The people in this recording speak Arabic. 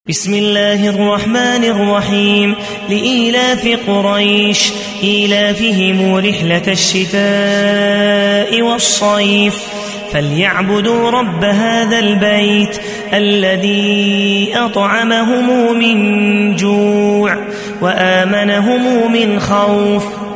بسم الله الرحمن الرحيم. لإيلاف قريش إيلافهم رحلة الشتاء والصيف فليعبدوا رب هذا البيت الذي أطعمهم من جوع وآمنهم من خوف.